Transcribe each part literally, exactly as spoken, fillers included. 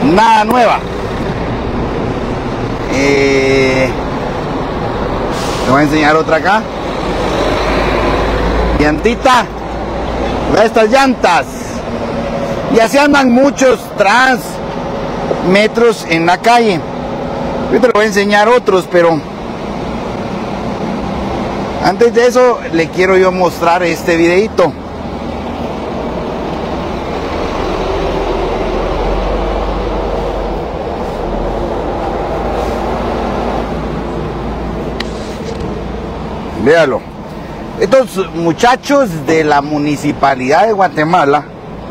nada nueva. Eh, te voy a enseñar otra acá. Llantita. Ve estas llantas. Y así andan muchos trans metros en la calle. Yo te lo voy a enseñar otros, pero antes de eso le quiero yo mostrar este videito. Véalo. Estos muchachos de la municipalidad de Guatemala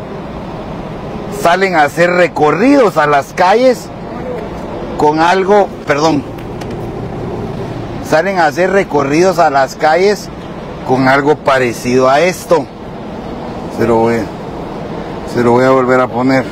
salen a hacer recorridos a las calles con algo, perdón, salen a hacer recorridos a las calles con algo parecido a esto. Se lo voy, se lo voy a volver a poner.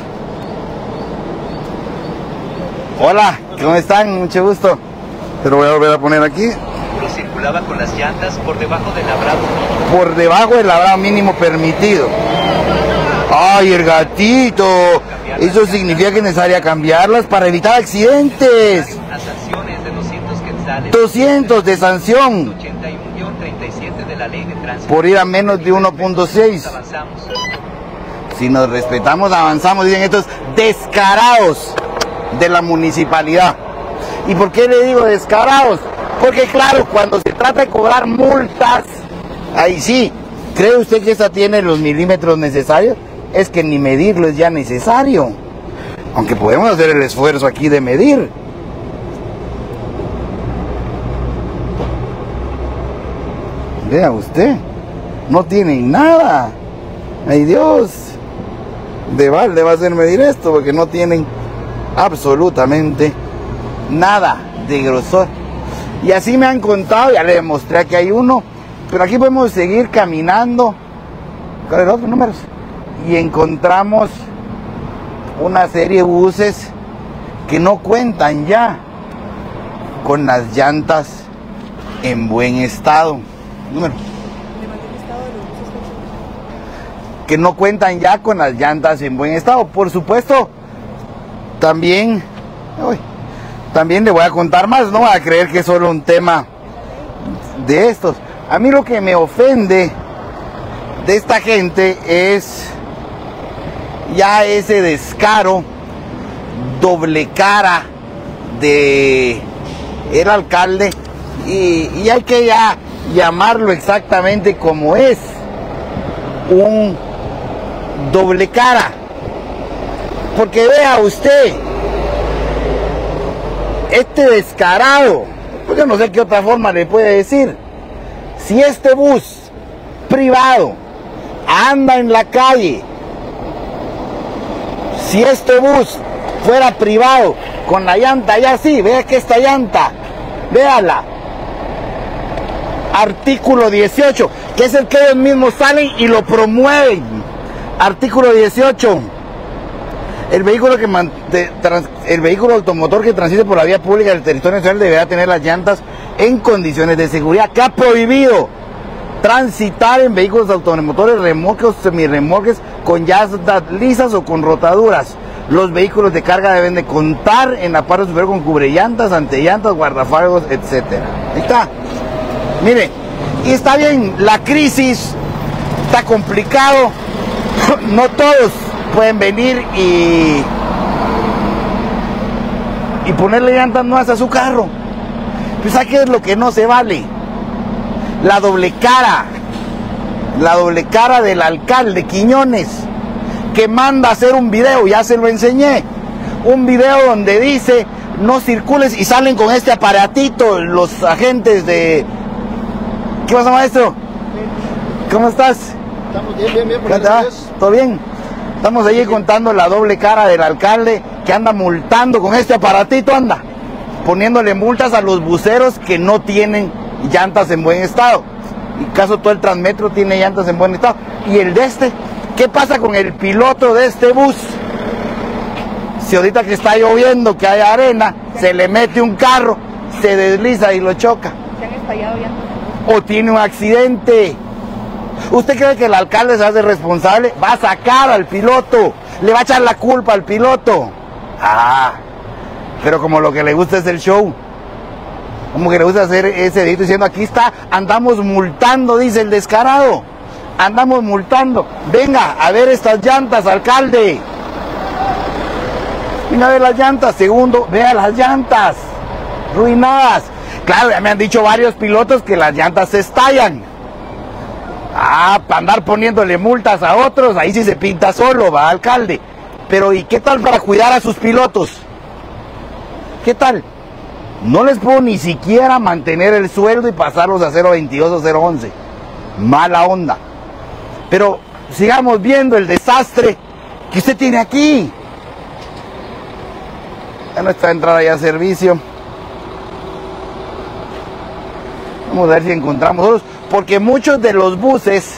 Hola, ¿cómo están? Mucho gusto. Se lo voy a volver a poner aquí. Circulaba con las llantas por debajo del labrado mínimo. Por debajo del labrado mínimo permitido. ¡Ay, el gatito! Eso significa que es necesario cambiarlas para evitar accidentes. Las sanciones de doscientos quetzales. doscientos de sanción. ochenta y uno guión treinta y siete de la ley de tránsito. Por ir a menos de uno punto seis. Avanzamos. Si nos respetamos, avanzamos, dicen estos descarados de la municipalidad. ¿Y por qué le digo descarados? Porque claro, cuando se trata de cobrar multas, ahí sí, ¿cree usted que esta tiene los milímetros necesarios? Es que ni medirlo es ya necesario. Aunque podemos hacer el esfuerzo aquí de medir. Vea usted, no tienen nada. Ay Dios, de balde va a hacer medir esto porque no tienen absolutamente nada de grosor. Y así me han contado, ya le demostré que hay uno, pero aquí podemos seguir caminando. ¿Cuál es el otro número? Y encontramos una serie de buses que no cuentan ya con las llantas en buen estado. Número. Que no cuentan ya con las llantas en buen estado. Por supuesto, también... Uy, También le voy a contar más, no va a creer que es solo un tema de estos. A mí lo que me ofende de esta gente es ya ese descaro, doble cara de el alcalde y, y hay que ya llamarlo exactamente como es, un doble cara. Porque vea usted, este descarado, pues yo no sé qué otra forma le puede decir, si este bus privado anda en la calle, si este bus fuera privado con la llanta ya así, vea que esta llanta, véala, artículo dieciocho, que es el que ellos mismos salen y lo promueven, artículo dieciocho. El vehículo, que man, de, trans, el vehículo automotor que transite por la vía pública del territorio nacional deberá tener las llantas en condiciones de seguridad. Que ha prohibido transitar en vehículos automotores, remolques o semirremolques con llantas lisas o con rotaduras. Los vehículos de carga deben de contar en la parte superior con cubrellantas, antellantas, guardafaros, etcétera. Ahí está. Mire, y está bien, la crisis está complicado, no todos pueden venir y y ponerle llantas nuevas a su carro. Pues ¿sabe qué es lo que no se vale? La doble cara, la doble cara del alcalde Quiñones, que manda a hacer un video, ya se lo enseñé, un video donde dice no circules y salen con este aparatito los agentes de... ¿Qué pasa, maestro? ¿Cómo estás? Estamos bien, bien, bien. ¿Qué tal? ¿Todo bien? Estamos ahí contando la doble cara del alcalde que anda multando con este aparatito, anda poniéndole multas a los buceros que no tienen llantas en buen estado. Y caso todo el Transmetro tiene llantas en buen estado. Y el de este, ¿qué pasa con el piloto de este bus? Si ahorita que está lloviendo, que hay arena, se le mete un carro, se desliza y lo choca. ¿Se han estallado llantas? O tiene un accidente. ¿Usted cree que el alcalde se hace responsable? Va a sacar al piloto, le va a echar la culpa al piloto. Ah, pero como lo que le gusta es el show. Como que le gusta hacer ese edito diciendo, aquí está, andamos multando, dice el descarado. Andamos multando. Venga, a ver estas llantas, alcalde. Venga a ver las llantas. Segundo, vea las llantas. Ruinadas. Claro, ya me han dicho varios pilotos que las llantas se estallan. Ah, para andar poniéndole multas a otros, ahí sí se pinta solo, va, alcalde. Pero ¿y qué tal para cuidar a sus pilotos? ¿Qué tal? No les puedo ni siquiera mantener el sueldo y pasarlos a cero veintidós o cero once. Mala onda. Pero sigamos viendo el desastre que usted tiene aquí. Ya no está entrada ya a servicio. Vamos a ver si encontramos otros, porque muchos de los buses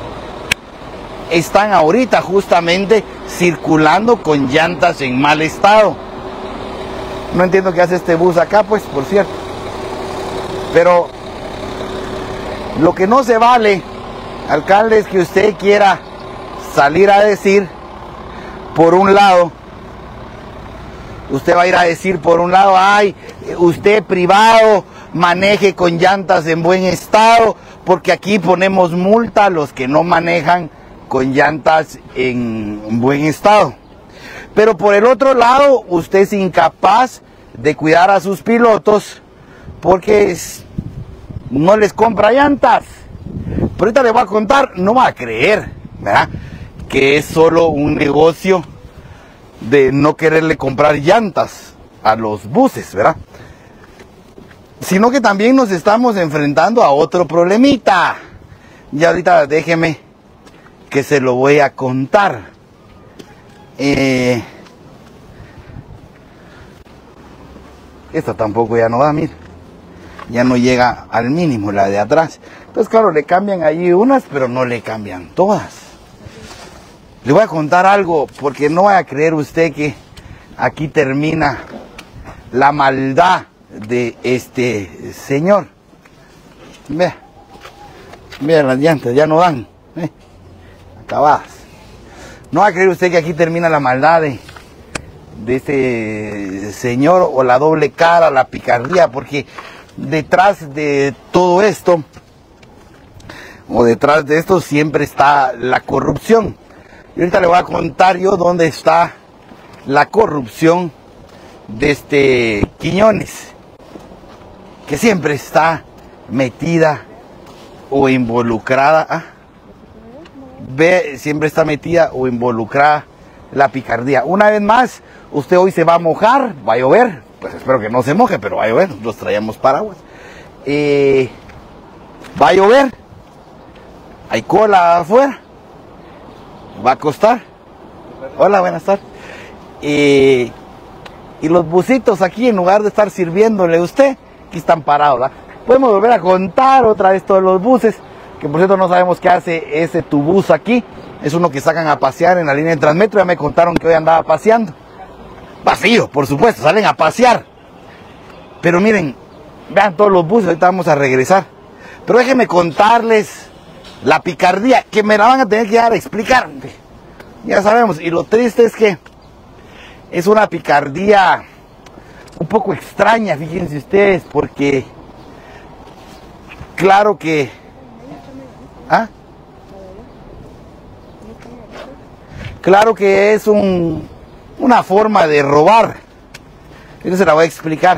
están ahorita justamente circulando con llantas en mal estado. No entiendo qué hace este bus acá, pues, por cierto. Pero lo que no se vale, alcalde, es que usted quiera salir a decir, por un lado, usted va a ir a decir por un lado, ay, usted privado, maneje con llantas en buen estado, porque aquí ponemos multa a los que no manejan con llantas en buen estado. Pero por el otro lado, usted es incapaz de cuidar a sus pilotos porque es, no les compra llantas. Pero ahorita le voy a contar, no va a creer, ¿verdad?, que es solo un negocio de no quererle comprar llantas a los buses, ¿verdad? Sino que también nos estamos enfrentando a otro problemita. Y ahorita déjeme que se lo voy a contar. Eh, esta tampoco ya no da, mire. Ya no llega al mínimo la de atrás. Entonces, claro, le cambian allí unas, pero no le cambian todas. Le voy a contar algo, porque no vaya a creer usted que aquí termina la maldad de este señor. Vea, vea las llantas, ya no dan, ¿eh? Acabadas. No va a creer usted que aquí termina la maldad de, de este señor, o la doble cara, la picardía, porque detrás de todo esto, o detrás de esto, siempre está la corrupción. Y ahorita le voy a contar yo dónde está la corrupción de este Quiñones, que siempre está metida o involucrada, ¿ah? Ve, siempre está metida o involucrada la picardía. Una vez más, usted hoy se va a mojar, va a llover, pues espero que no se moje, pero va a llover, nosotros traíamos paraguas. Eh, va a llover, hay cola afuera, va a costar. Hola, buenas tardes. Eh, y los busitos aquí, en lugar de estar sirviéndole a usted, aquí están parados, ¿verdad? Podemos volver a contar otra vez todos los buses, que por cierto no sabemos qué hace ese tubús aquí. Es uno que sacan a pasear en la línea de Transmetro. Ya me contaron que hoy andaba paseando. Vacío, por supuesto, salen a pasear. Pero miren, vean todos los buses, ahorita vamos a regresar. Pero déjenme contarles la picardía, que me la van a tener que dar a explicar. Ya sabemos, y lo triste es que es una picardía un poco extraña, fíjense ustedes, porque claro que... ¿Ah? Claro que es un, una forma de robar. Yo se la voy a explicar.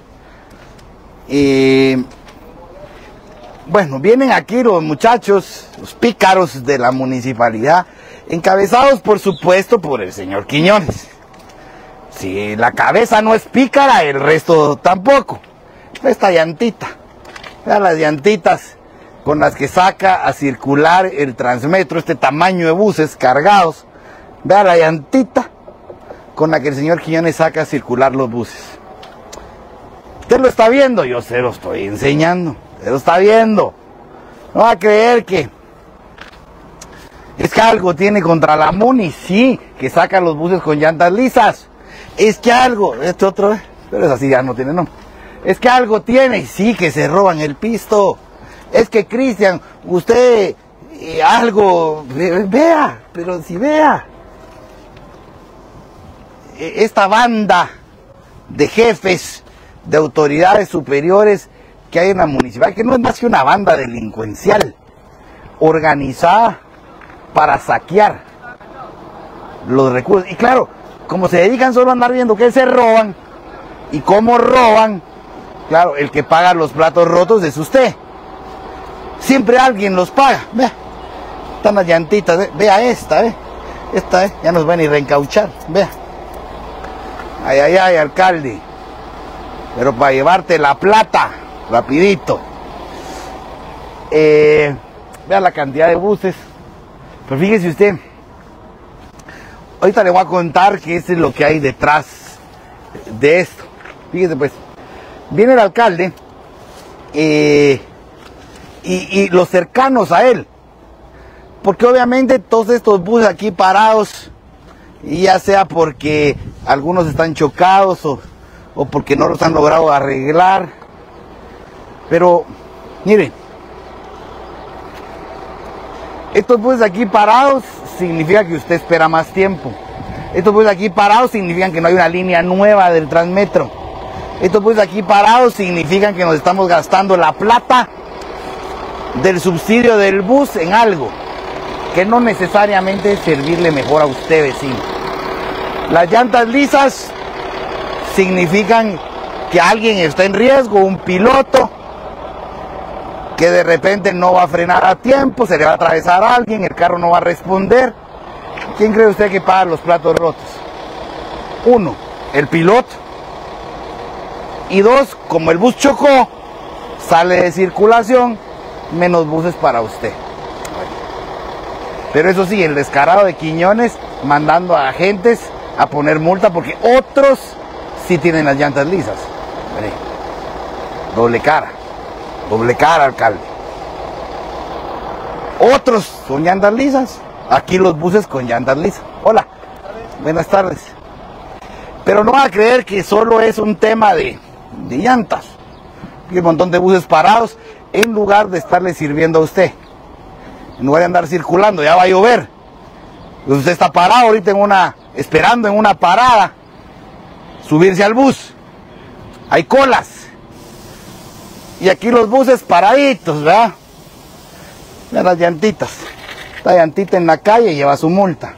Eh, bueno, vienen aquí los muchachos, los pícaros de la municipalidad, encabezados por supuesto por el señor Quiñones. Si la cabeza no es pícara, el resto tampoco. Esta llantita, vean las llantitas con las que saca a circular el Transmetro, este tamaño de buses cargados. Vea la llantita con la que el señor Quiñones saca a circular los buses. ¿Usted lo está viendo? Yo se lo estoy enseñando. Se lo está viendo. No va a creer que es que algo tiene contra la Muni. Sí, que saca los buses con llantas lisas. Es que algo, este otro, pero es así, ya no tiene nombre. Es que algo tiene, sí, que se roban el pisto. Es que, Cristian, usted eh, algo, vea, pero si vea. esta banda de jefes, de autoridades superiores que hay en la municipalidad, que no es más que una banda delincuencial organizada para saquear los recursos. Y claro, como se dedican solo a andar viendo que se roban y cómo roban, claro, el que paga los platos rotos es usted. Siempre alguien los paga. Vea, están las llantitas, ve, vea esta, ve. Esta, eh, ya nos van a ir a reencauchar, vea. Ay, ay, ay, alcalde. Pero para llevarte la plata, rapidito. Eh, vea la cantidad de buses. Pero fíjese usted, ahorita le voy a contar qué es lo que hay detrás de esto. Fíjese pues, viene el alcalde eh, y, y los cercanos a él. Porque obviamente todos estos buses aquí parados, y ya sea porque algunos están chocados o, o porque no los han logrado arreglar. Pero, miren, estos buses aquí parados significa que usted espera más tiempo. Estos buses aquí parados significan que no hay una línea nueva del Transmetro. Estos buses aquí parados significan que nos estamos gastando la plata del subsidio del bus en algo que no necesariamente es servirle mejor a usted, vecino. Las llantas lisas significan que alguien está en riesgo, un piloto que de repente no va a frenar a tiempo, se le va a atravesar a alguien, el carro no va a responder. ¿Quién cree usted que paga los platos rotos? Uno, el piloto. Y dos, como el bus chocó, sale de circulación, menos buses para usted. Pero eso sí, el descarado de Quiñones mandando a agentes a poner multa porque otros sí tienen las llantas lisas. Mire, doble cara, doble cara, alcalde. Otros con llantas lisas, aquí los buses con llantas lisas. Hola, buenas tardes. Pero no va a creer que solo es un tema de, de llantas. Hay un montón de buses parados en lugar de estarle sirviendo a usted. En lugar de andar circulando, ya va a llover. Pues usted está parado ahorita en una, esperando en una parada, subirse al bus. Hay colas. Y aquí los buses paraditos, ¿verdad? Vean las llantitas. Esta llantita en la calle lleva su multa.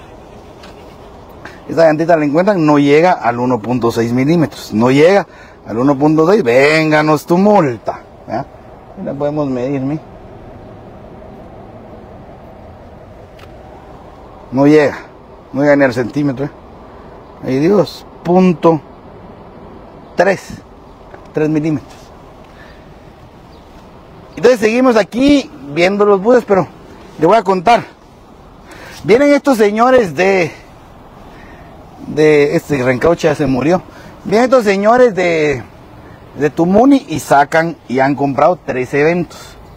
Esta llantita la encuentran, no llega al uno punto seis milímetros. No llega al uno punto seis. Vénganos tu multa. ¿Verdad? La podemos medir, ¿me? No llega, no llega ni al centímetro. ¿eh? Ahí Dios, punto tres, tres milímetros. Entonces seguimos aquí viendo los buses, pero le voy a contar. Vienen estos señores de, de este reencauche ya se murió. Vienen estos señores de, de Tumuni y sacan y han comprado tres eventos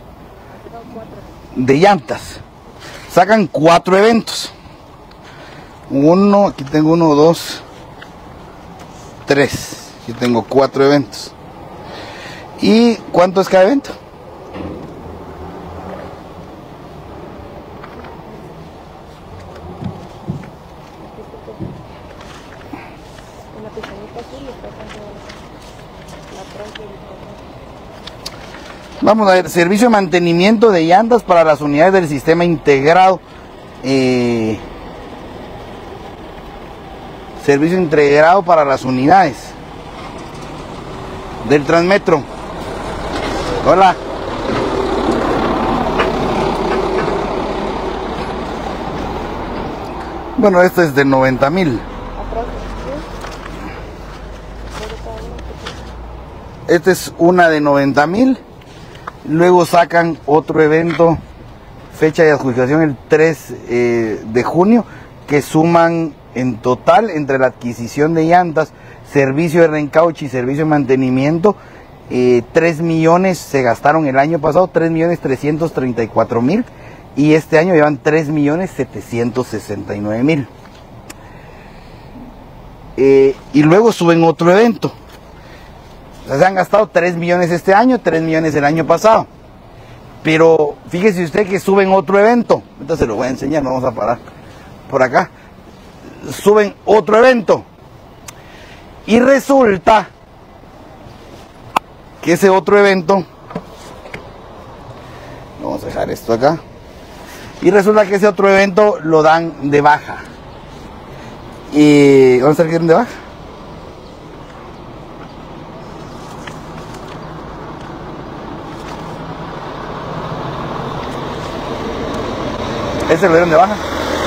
de llantas. Sacan cuatro eventos. Uno, aquí tengo uno, dos, tres. Aquí tengo cuatro eventos. ¿Y cuánto es cada evento? Vamos a ver, servicio de mantenimiento de llantas para las unidades del sistema integrado. Eh, servicio integrado para las unidades del Transmetro. Hola. Bueno, esto es de noventa mil. Esta es una de noventa mil. Luego sacan otro evento, fecha de adjudicación el tres eh, de junio, que suman en total entre la adquisición de llantas, servicio de reencauche y servicio de mantenimiento, eh, tres millones se gastaron el año pasado, tres millones trescientos treinta y cuatro mil, y este año llevan tres millones setecientos sesenta y nueve mil. Eh, y luego suben otro evento. Se han gastado tres millones este año, tres millones el año pasado. Pero fíjese usted que suben otro evento. Entonces se lo voy a enseñar, vamos a parar por acá. Suben otro evento Y resulta que ese otro evento, vamos a dejar esto acá, y resulta que ese otro evento lo dan de baja. Y ¿dónde está el que dieron de baja? Ese lo dieron de baja.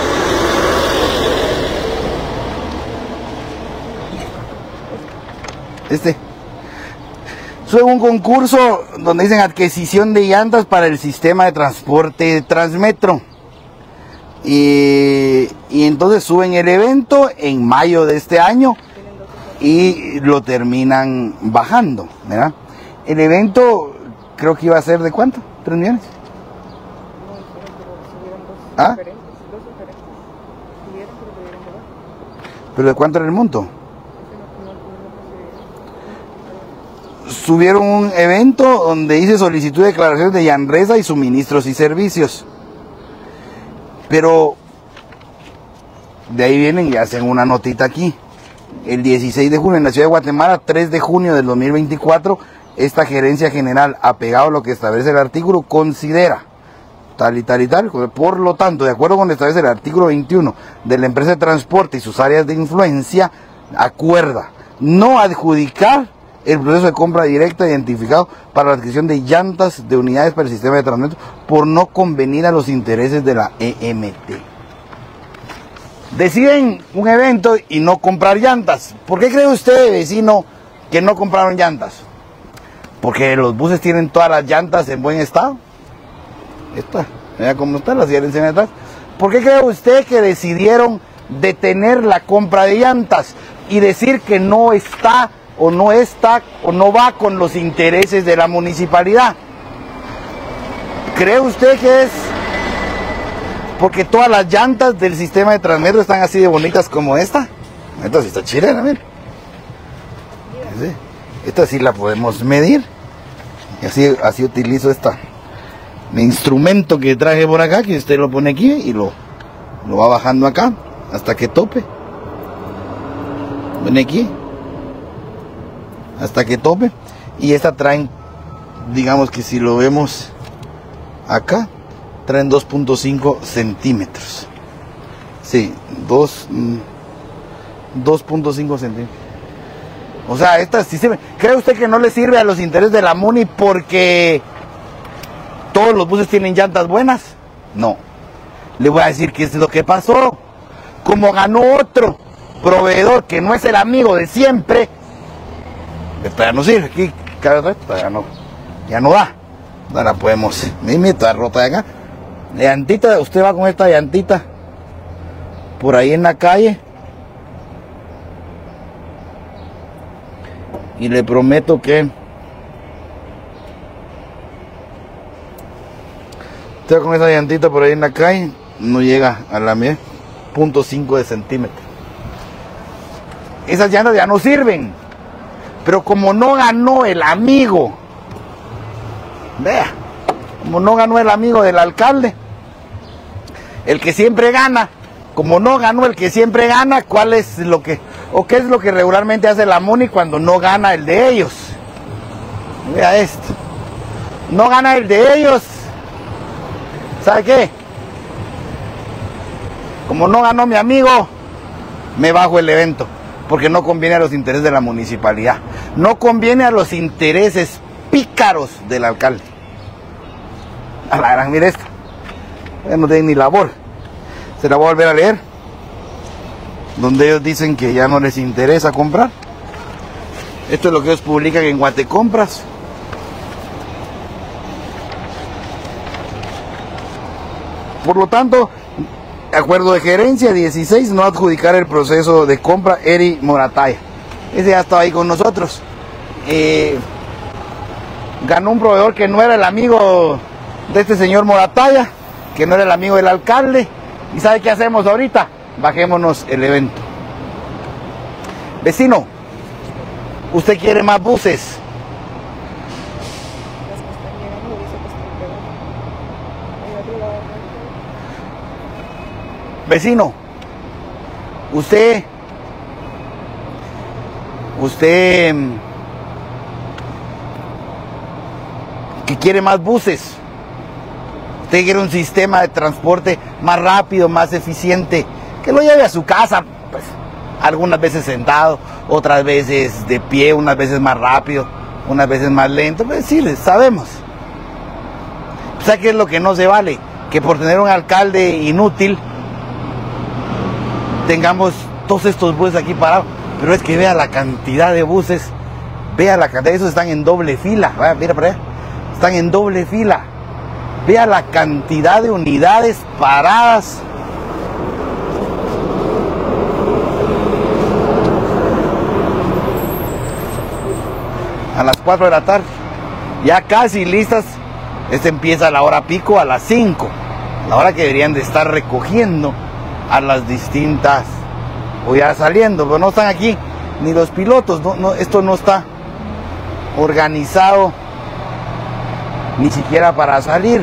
Este. Fue un concurso donde dicen adquisición de llantas para el sistema de transporte Transmetro. Y, y entonces suben el evento en mayo de este año y lo terminan bajando, ¿verdad? El evento creo que iba a ser ¿de cuánto? ¿tres millones? ¿Ah? ¿Pero de cuánto era el monto? Subieron un evento donde dice solicitud de declaraciones de Yanresa y suministros y servicios. Pero de ahí vienen y hacen una notita aquí. El dieciséis de junio en la ciudad de Guatemala, tres de junio del dos mil veinticuatro, esta gerencia general, apegado a lo que establece el artículo, considera tal y tal y tal. Por lo tanto, de acuerdo con lo que establece el artículo veintiuno de la empresa de transporte y sus áreas de influencia, acuerda no adjudicar el proceso de compra directa identificado para la adquisición de llantas de unidades para el sistema de Transmetro por no convenir a los intereses de la E M T. Deciden un evento y no comprar llantas. ¿Por qué cree usted, vecino, que no compraron llantas? Porque los buses tienen todas las llantas en buen estado. Esta, vea cómo están las llantas en atrás. ¿Por qué cree usted que decidieron detener la compra de llantas y decir que no está o no está o no va con los intereses de la municipalidad? ¿Cree usted que es porque todas las llantas del sistema de Transmetro están así de bonitas como esta? Esta sí está chilena, mira. ¿Sí? Esta sí la podemos medir. Y así, así utilizo esta mi instrumento que traje por acá, que usted lo pone aquí y lo, lo va bajando acá hasta que tope. Pone aquí hasta que tope. Y esta traen, digamos que si lo vemos acá, traen dos punto cinco centímetros. Sí, dos punto cinco centímetros. O sea, esta sí se... ¿Cree usted que no le sirve a los intereses de la MUNI porque todos los buses tienen llantas buenas? No. Le voy a decir qué es lo que pasó. Como ganó otro proveedor que no es el amigo de siempre, esta ya no sirve. Aquí, cada ya no, ya no da. Ahora podemos... Mira, está rota de acá. La llantita, usted va con esta llantita por ahí en la calle y le prometo que usted va con esa llantita por ahí en la calle, no llega a la mía punto cinco de centímetro. Esas llantas ya no sirven, pero como no ganó el amigo, vea, como no ganó el amigo del alcalde, el que siempre gana, como no ganó el que siempre gana, ¿cuál es lo que, o qué es lo que regularmente hace la MUNI cuando no gana el de ellos? Vea esto, no gana el de ellos, ¿sabe qué? Como no ganó mi amigo, me bajo el evento, porque no conviene a los intereses de la municipalidad, no conviene a los intereses pícaros del alcalde. A la gran, mire esto, ya no tienen ni labor. Se la voy a volver a leer, donde ellos dicen que ya no les interesa comprar. Esto es lo que ellos publican en Guatecompras. Por lo tanto, acuerdo de gerencia dieciséis, no adjudicar el proceso de compra Eri Morataya. Ese ya estaba ahí con nosotros. Eh, ganó un proveedor que no era el amigo de este señor Morataya, que no era el amigo del alcalde. ¿Y sabe qué hacemos ahorita? Bajémonos el evento. Vecino, ¿usted quiere más buses? Vecino, usted Usted que quiere más buses, usted quiere un sistema de transporte más rápido, más eficiente, que lo lleve a su casa, pues algunas veces sentado, otras veces de pie, unas veces más rápido, unas veces más lento. Pues sí, sabemos. ¿Sabe qué es lo que no se vale? Que por tener un alcalde inútil tengamos todos estos buses aquí parados. Pero es que vea la cantidad de buses, vea la cantidad, esos están en doble fila, vaya, mira para allá, están en doble fila, vea la cantidad de unidades paradas. A las cuatro de la tarde, ya casi listas. Este empieza la hora pico a las cinco, la hora que deberían de estar recogiendo a las distintas, o ya saliendo, pero no están aquí ni los pilotos. No, no, esto no está organizado ni siquiera para salir.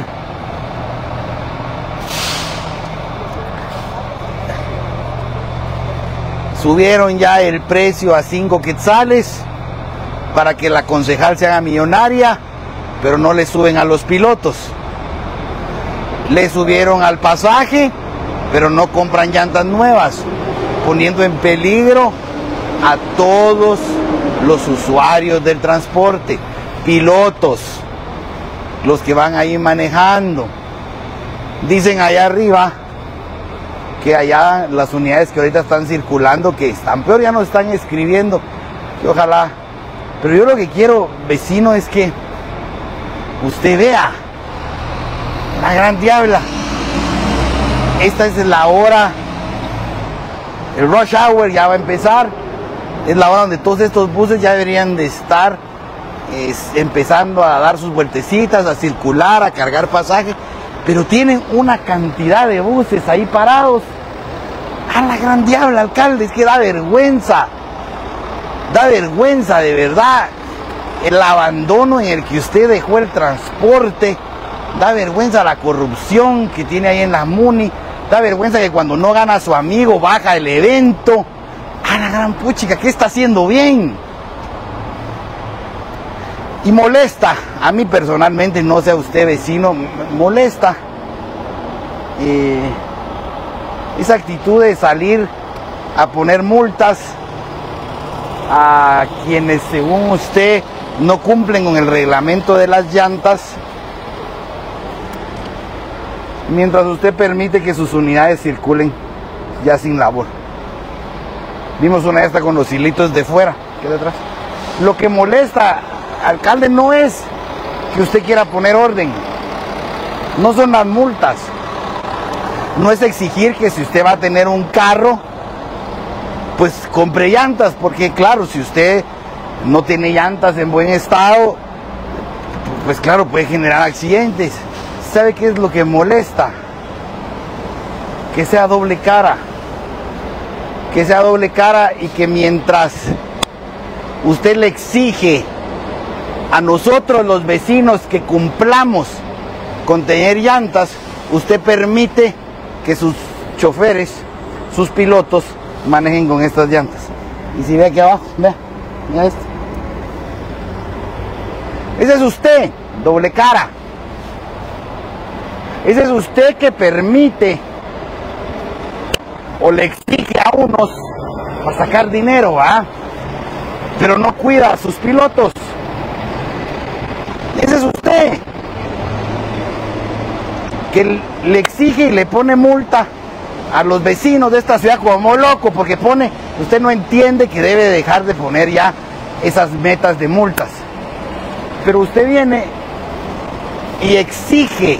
Subieron ya el precio a cinco quetzales para que la concejal se haga millonaria, pero no le suben a los pilotos. Le subieron al pasaje, pero no compran llantas nuevas, poniendo en peligro a todos los usuarios del transporte, pilotos, los que van ahí manejando. Dicen allá arriba que allá las unidades que ahorita están circulando, que están peor, ya nos están escribiendo, que ojalá. Pero yo lo que quiero, vecino, es que usted vea la gran diabla. Esta es la hora, el rush hour ya va a empezar. Es la hora donde todos estos buses ya deberían de estar es, empezando a dar sus vueltecitas, a circular, a cargar pasajes. Pero tienen una cantidad de buses ahí parados. A la gran diabla, alcalde, es que da vergüenza. Da vergüenza, de verdad, el abandono en el que usted dejó el transporte. Da vergüenza la corrupción que tiene ahí en la MUNI. Da vergüenza que cuando no gana su amigo baja el evento. A la gran puchica, ¿qué está haciendo bien? Y molesta, a mí personalmente, no sé a usted vecino, molesta eh, esa actitud de salir a poner multas a quienes según usted no cumplen con el reglamento de las llantas, mientras usted permite que sus unidades circulen ya sin labor. Vimos una de estas con los hilitos de fuera, que detrás. Lo que molesta, alcalde, no es que usted quiera poner orden, no son las multas, no es exigir que si usted va a tener un carro, pues compre llantas, porque claro, si usted no tiene llantas en buen estado, pues claro, puede generar accidentes. ¿Sabe qué es lo que molesta? Que sea doble cara, que sea doble cara y que mientras usted le exige a nosotros los vecinos que cumplamos con tener llantas, usted permite que sus choferes, sus pilotos, manejen con estas llantas. Y si ve aquí abajo, vea, vea esto. Ese es usted, doble cara. Ese es usted que permite o le exige a unos para sacar dinero, ¿ah? Pero no cuida a sus pilotos. Ese es usted que le exige y le pone multa a los vecinos de esta ciudad como loco, porque pone, usted no entiende que debe dejar de poner ya esas metas de multas, pero usted viene y exige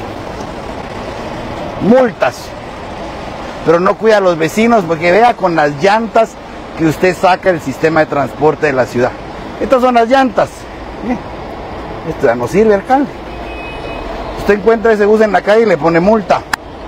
multas, pero no cuida a los vecinos, porque vea con las llantas que usted saca el sistema de transporte de la ciudad. Estas son las llantas. Esto ya no sirve, alcalde. Usted encuentra ese bus en la calle y le pone multa.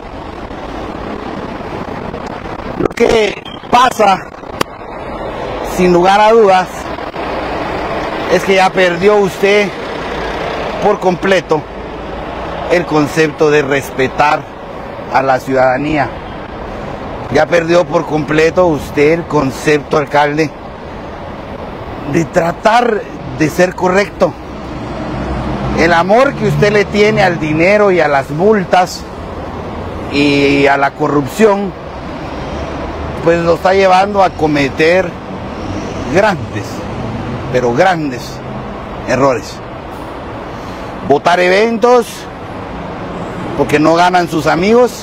Lo que pasa, sin lugar a dudas, es que ya perdió usted por completo el concepto de respetar a la ciudadanía. Ya perdió por completo usted el concepto, alcalde, de tratar de ser correcto. El amor que usted le tiene al dinero y a las multas y a la corrupción, pues lo está llevando a cometer grandes, pero grandes errores. Botar eventos porque no ganan sus amigos,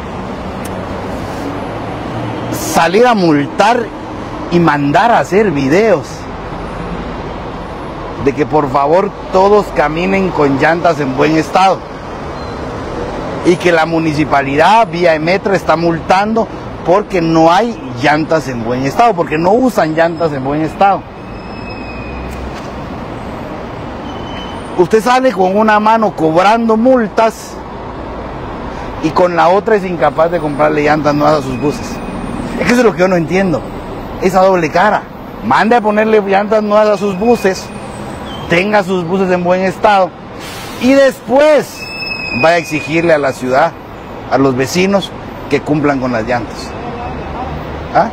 salir a multar y mandar a hacer videos de que por favor todos caminen con llantas en buen estado y que la municipalidad vía Emetra está multando porque no hay llantas en buen estado, porque no usan llantas en buen estado. Usted sale con una mano cobrando multas y con la otra es incapaz de comprarle llantas nuevas a sus buses. Es que eso es lo que yo no entiendo, esa doble cara. Mande a ponerle llantas nuevas a sus buses, tenga sus buses en buen estado y después vaya a exigirle a la ciudad, a los vecinos, que cumplan con las llantas. ¿Ah?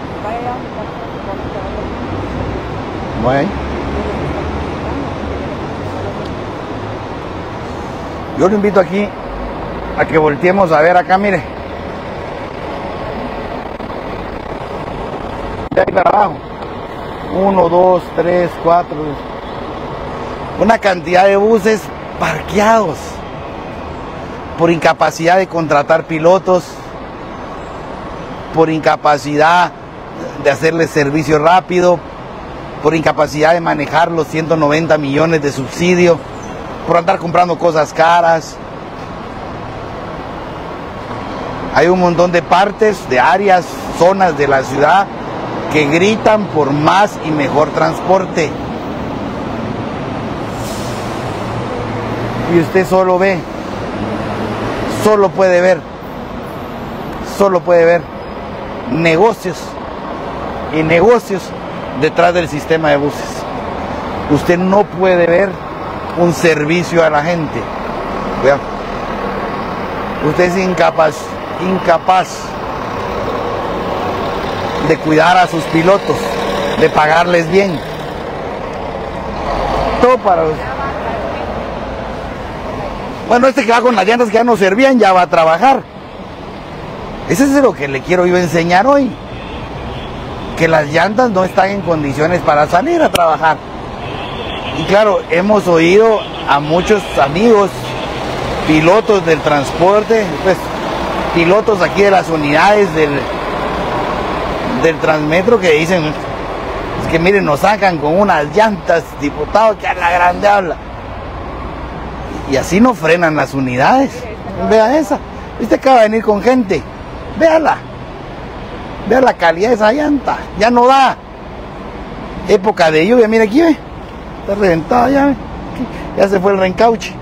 Bueno. Yo lo invito aquí a que volteemos a ver acá, mire. De ahí para abajo. Uno, dos, tres, cuatro. Una cantidad de buses parqueados por incapacidad de contratar pilotos, por incapacidad de hacerles servicio rápido, por incapacidad de manejar los ciento noventa millones de subsidio, por andar comprando cosas caras. Hay un montón de partes, de áreas, zonas de la ciudad que gritan por más y mejor transporte. Y usted solo ve, solo puede ver, solo puede ver negocios y negocios detrás del sistema de buses. Usted no puede ver un servicio a la gente. Vea. Usted es incapaz, incapaz de cuidar a sus pilotos, de pagarles bien. Todo para usted. Bueno, este que va con las llantas que ya no servían, ya va a trabajar. Ese es lo que le quiero yo enseñar hoy. Que las llantas no están en condiciones para salir a trabajar. Y claro, hemos oído a muchos amigos, pilotos del transporte, pues pilotos aquí de las unidades del, del Transmetro que dicen, es que miren, nos sacan con unas llantas, diputado, que a la grande habla. Y así no frenan las unidades. Vea esa. Usted acaba de venir con gente. Véala. Vea la calidad de esa llanta. Ya no da. Época de lluvia. Mire aquí, ve. Está reventada ya, ve. Ya se fue el reencauche.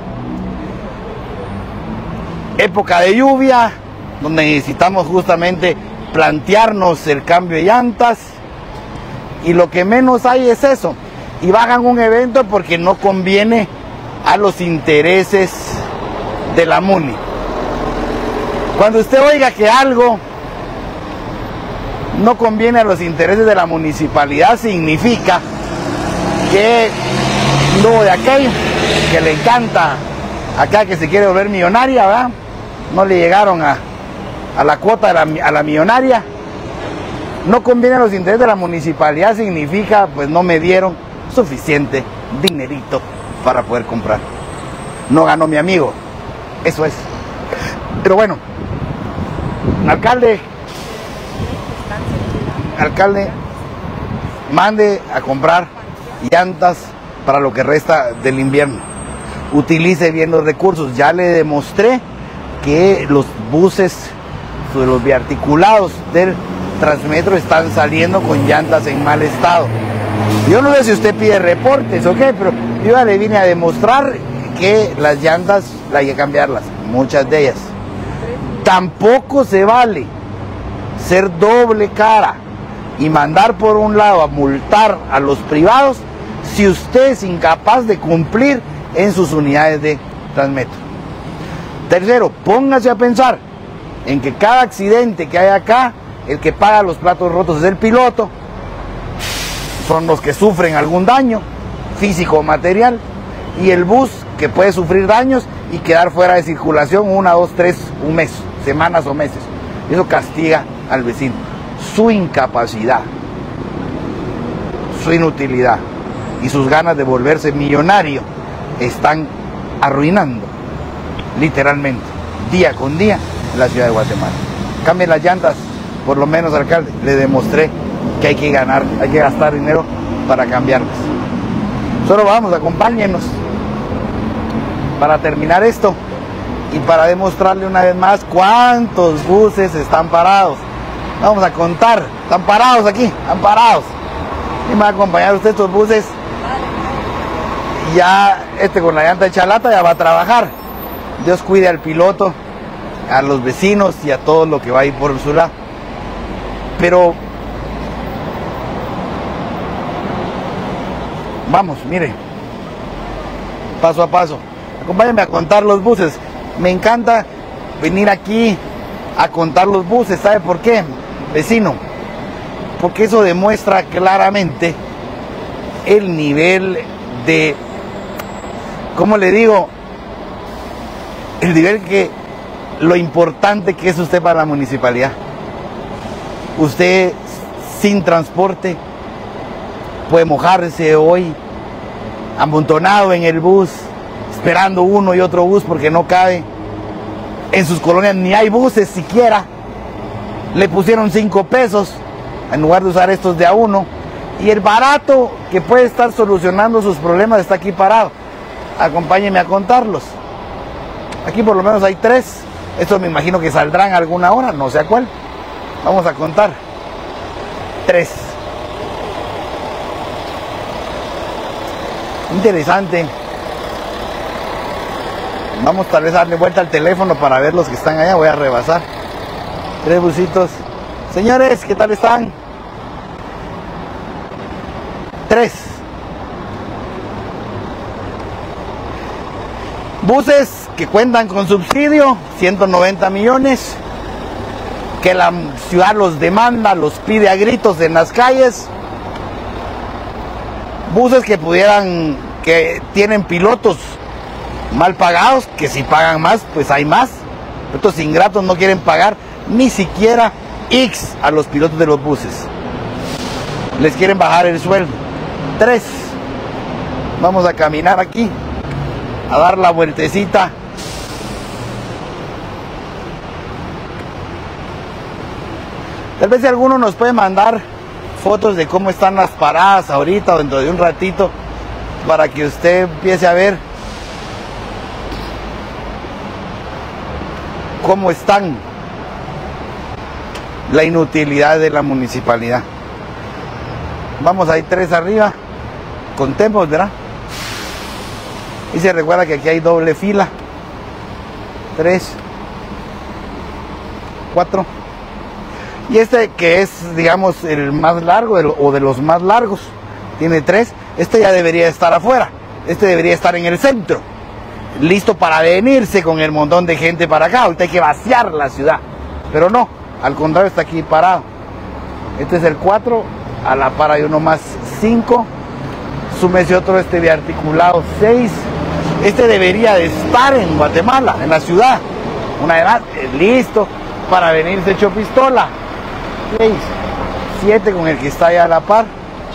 Época de lluvia, donde necesitamos justamente plantearnos el cambio de llantas. Y lo que menos hay es eso. Y bajan un evento porque no conviene a los intereses de la MUNI. Cuando usted oiga que algo no conviene a los intereses de la municipalidad, significa que no de aquello que le encanta acá, que se quiere volver millonaria, ¿verdad? No le llegaron a, a la cuota de la, a la millonaria. No conviene a los intereses de la municipalidad, significa pues no me dieron suficiente dinerito para poder comprar. No ganó mi amigo. Eso es. Pero bueno, alcalde, alcalde, mande a comprar llantas para lo que resta del invierno. Utilice bien los recursos. Ya le demostré que los buses, los biarticulados del Transmetro están saliendo con llantas en mal estado. Yo no sé si usted pide reportes o qué, pero yo ya le vine a demostrar que las llantas hay que cambiarlas, muchas de ellas. Tampoco se vale ser doble cara y mandar por un lado a multar a los privados si usted es incapaz de cumplir en sus unidades de Transmetro. Tercero, póngase a pensar en que cada accidente que hay acá, el que paga los platos rotos es el piloto. son los que sufren algún daño físico o material, y el bus que puede sufrir daños y quedar fuera de circulación una, dos, tres, un mes, semanas o meses. Eso castiga al vecino. Su incapacidad, su inutilidad y sus ganas de volverse millonario están arruinando literalmente día con día la ciudad de Guatemala. Cambien las llantas, por lo menos, alcalde. Le demostré que hay que ganar, hay que gastar dinero para cambiarlas. Solo vamos, acompáñenos para terminar esto y para demostrarle una vez más cuántos buses están parados. Vamos a contar, están parados aquí, están parados. Y me va a acompañar usted estos buses. Ya este con la llanta hecha lata ya va a trabajar. Dios cuide al piloto, a los vecinos y a todo lo que va a ir por su lado. Pero vamos, mire, paso a paso. Acompáñenme a contar los buses. Me encanta venir aquí a contar los buses. ¿Sabe por qué, vecino? Porque eso demuestra claramente el nivel de, ¿cómo le digo? El nivel que, lo importante que es usted para la municipalidad. Usted sin transporte puede mojarse hoy amontonado en el bus, esperando uno y otro bus porque no cabe. En sus colonias ni hay buses siquiera. Le pusieron cinco pesos en lugar de usar estos de a uno. Y el barato que puede estar solucionando sus problemas está aquí parado. Acompáñenme a contarlos. Aquí por lo menos hay tres. Estos me imagino que saldrán alguna hora, no sé a cuál. Vamos a contar. Tres. Interesante. Vamos tal vez a darle vuelta al teléfono para ver los que están allá. Voy a rebasar. Tres busitos. Señores, ¿qué tal están? Tres. Buses que cuentan con subsidio, ciento noventa millones, que la ciudad los demanda, los pide a gritos en las calles. Buses que pudieran, que tienen pilotos mal pagados, que si pagan más, pues hay más. Estos ingratos no quieren pagar ni siquiera X a los pilotos de los buses. Les quieren bajar el sueldo. Tres. Vamos a caminar aquí, a dar la vueltecita. Tal vez si alguno nos puede mandar fotos de cómo están las paradas ahorita o dentro de un ratito, para que usted empiece a ver cómo están, la inutilidad de la municipalidad. Vamos, ahí tres arriba, contemos, ¿verdad? Y se recuerda que aquí hay doble fila. Tres, cuatro. Y este que es, digamos, el más largo o de los más largos, tiene tres. Este ya debería estar afuera. Este debería estar en el centro, listo para venirse con el montón de gente para acá. Ahorita hay que vaciar la ciudad. Pero no, al contrario, está aquí parado. Este es el cuatro, a la par hay uno más, cinco. Súmese otro este de articulado, seis. Este debería de estar en Guatemala, en la ciudad. Una vez más, listo para venirse hecho pistola. seis, siete con el que está allá a la par.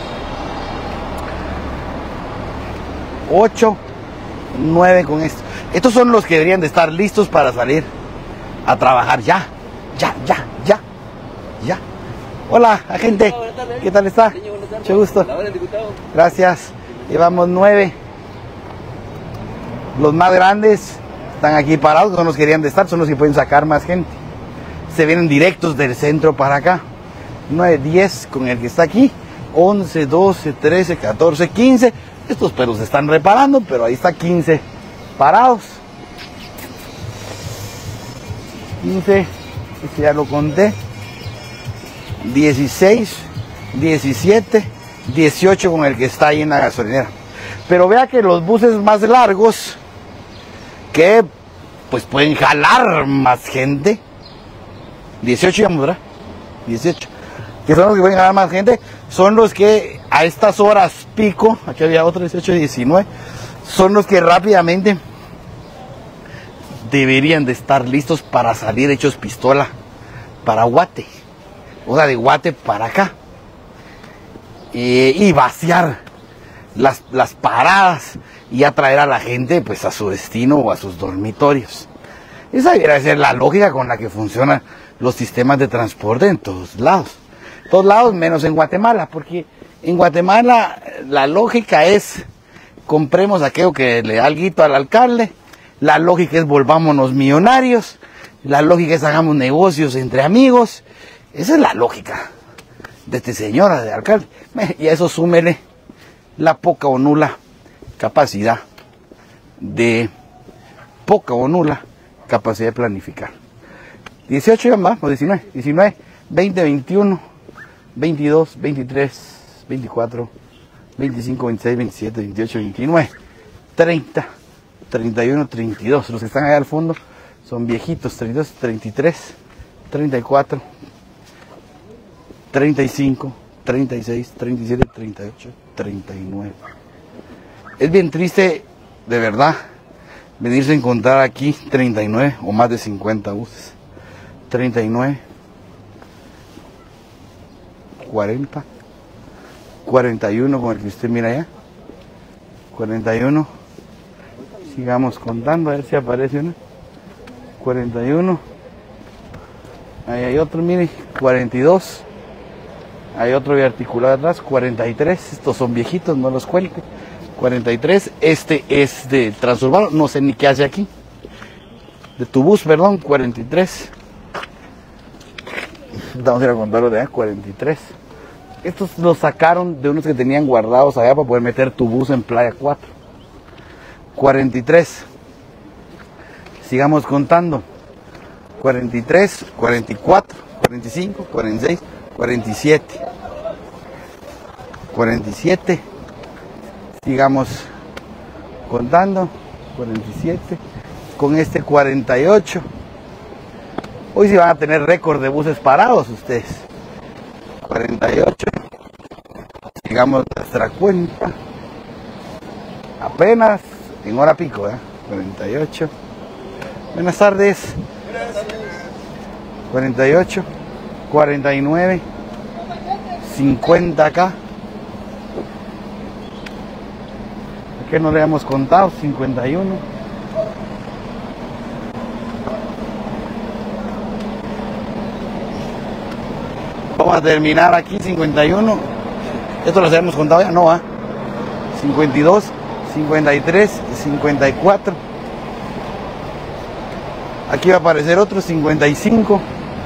ocho, nueve con esto. Estos son los que deberían de estar listos para salir a trabajar ya. Ya, ya, ya, ya. Hola, agente. Hola, ¿qué tal está? Mucho gusto. Gracias. Llevamos nueve. Los más grandes están aquí parados, son los que querían de estar, son los que pueden sacar más gente. Se vienen directos del centro para acá. nueve, diez con el que está aquí. once, doce, trece, catorce, quince. Estos perros se están reparando, pero ahí está quince parados. quince, este ya lo conté. dieciséis, diecisiete, dieciocho con el que está ahí en la gasolinera. Pero vea que los buses más largos, que pues pueden jalar más gente, dieciocho ya, ¿verdad? dieciocho, que son los que pueden jalar más gente, son los que a estas horas pico, aquí había otro dieciocho y diecinueve, son los que rápidamente deberían de estar listos para salir hechos pistola para Guate, o sea, de Guate para acá, eh, y vaciar las, las paradas y atraer a la gente pues a su destino o a sus dormitorios. Esa debería ser la lógica con la que funcionan los sistemas de transporte en todos lados. Todos lados menos en Guatemala, porque en Guatemala la lógica es compremos aquello que le da alguito al alcalde, la lógica es volvámonos millonarios, la lógica es hagamos negocios entre amigos. Esa es la lógica de este señor, de alcalde. Y a eso súmele la poca o nula capacidad de poca o nula capacidad de planificar. dieciocho ya más, o diecinueve, diecinueve, veinte, veintiuno, veintidós, veintitrés, veinticuatro, veinticinco, veintiséis, veintisiete, veintiocho, veintinueve, treinta, treinta y uno, treinta y dos. Los que están allá al fondo son viejitos, treinta y dos, treinta y tres, treinta y cuatro, treinta y cinco, treinta y seis, treinta y siete, treinta y ocho, treinta y nueve. Es bien triste, de verdad, venirse a encontrar aquí treinta y nueve o más de cincuenta buses. treinta y nueve, cuarenta, cuarenta y uno con el que usted mira allá, cuarenta y uno, sigamos contando a ver si aparece una, cuarenta y uno, ahí hay otro, mire, cuarenta y dos, hay otro biarticulado atrás, cuarenta y tres, estos son viejitos, no los cuelgue, cuarenta y tres, este es de Transurbano, no sé ni qué hace aquí, de tu bus, perdón, cuarenta y tres, vamos a ir a contarlo de allá, cuarenta y tres, estos los sacaron de unos que tenían guardados allá para poder meter tu bus en Playa cuatro, cuarenta y tres, sigamos contando, cuarenta y tres, cuarenta y cuatro, cuarenta y cinco, cuarenta y seis, cuarenta y siete, cuarenta y siete, sigamos contando, cuarenta y siete, con este cuarenta y ocho, hoy sí van a tener récord de buses parados ustedes, cuarenta y ocho, sigamos nuestra cuenta, apenas en hora pico, ¿eh? cuarenta y ocho, buenas tardes, cuarenta y ocho, cuarenta y nueve, cincuenta acá, que no le hemos contado, cincuenta y uno, vamos a terminar aquí, cincuenta y uno, esto lo habíamos contado ya, no, ¿eh? cincuenta y dos, cincuenta y tres, cincuenta y cuatro, aquí va a aparecer otro, cincuenta y cinco,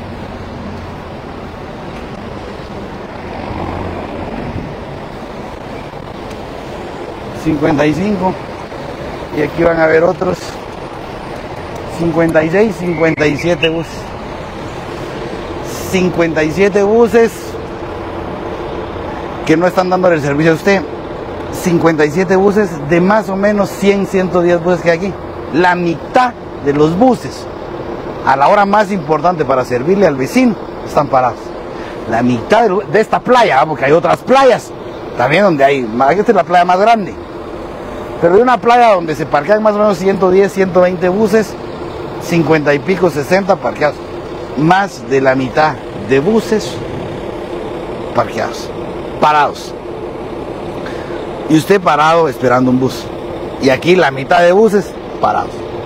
cincuenta y cinco, y aquí van a ver otros cincuenta y seis, cincuenta y siete buses, cincuenta y siete buses que no están dándole el servicio a usted, cincuenta y siete buses de más o menos cien, ciento diez buses que hay aquí, la mitad de los buses a la hora más importante para servirle al vecino están parados, la mitad de, de esta playa, porque hay otras playas también donde hay, esta es la playa más grande, pero de una playa donde se parquean más o menos ciento diez, ciento veinte buses, cincuenta y pico, sesenta parqueados, más de la mitad de buses parqueados, parados, y usted parado esperando un bus, y aquí la mitad de buses parados.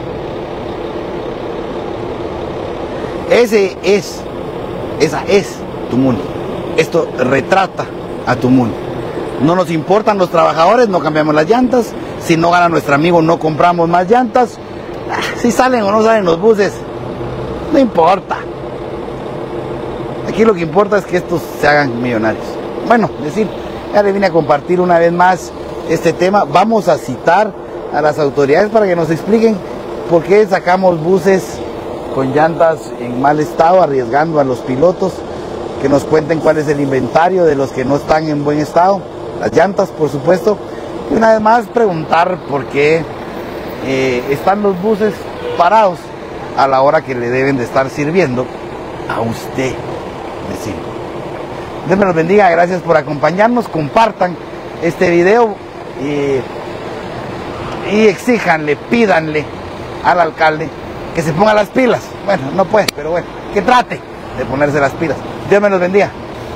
Ese es, esa es Tumuni. Esto retrata a Tumuni. No nos importan los trabajadores, no cambiamos las llantas. Si no gana nuestro amigo, no compramos más llantas. Si salen o no salen los buses, no importa. Aquí lo que importa es que estos se hagan millonarios. Bueno, decir, ya le vine a compartir una vez más este tema. Vamos a citar a las autoridades para que nos expliquen por qué sacamos buses con llantas en mal estado, arriesgando a los pilotos, que nos cuenten cuál es el inventario de los que no están en buen estado, las llantas por supuesto, y una vez más preguntar por qué eh, están los buses parados a la hora que le deben de estar sirviendo a usted, vecino. Dios me los bendiga, gracias por acompañarnos, compartan este video y, y exíjanle, pídanle al alcalde que se ponga las pilas. Bueno, no puede, pero bueno, que trate de ponerse las pilas. Dios me los bendiga.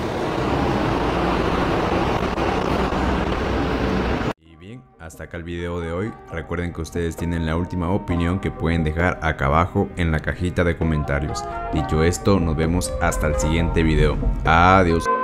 Y bien, hasta acá el video de hoy. Recuerden que ustedes tienen la última opinión que pueden dejar acá abajo en la cajita de comentarios. Dicho esto, nos vemos hasta el siguiente video. Adiós.